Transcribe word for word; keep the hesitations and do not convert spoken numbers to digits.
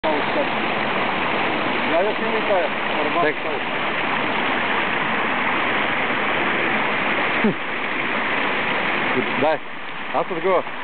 Ja još nije taj, normalno Tek. taj. Daj, Asad go.